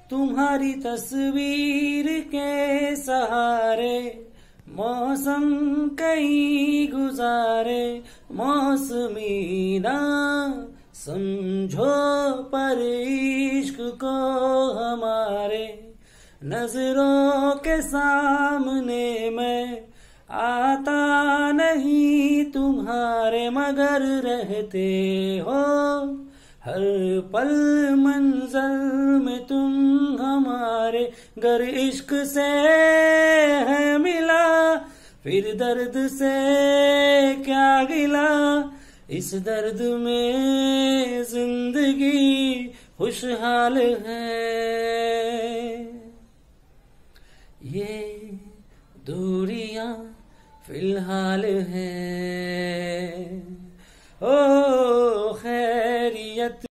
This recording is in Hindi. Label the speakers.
Speaker 1: तुम्हारी तस्वीर के सहारे मौसम कई गुजारे, मौसमी ना समझो पर इश्क को हमारे। नजरों के सामने मैं आता नहीं तुम्हारे, मगर रहते हो हर पल मंज़िल में तुम हमारे। गर इश्क से है मिला फिर दर्द से क्या गिला, इस दर्द में जिंदगी खुशहाल है। ये दूरियां फिलहाल हैं, ओ खैरियत।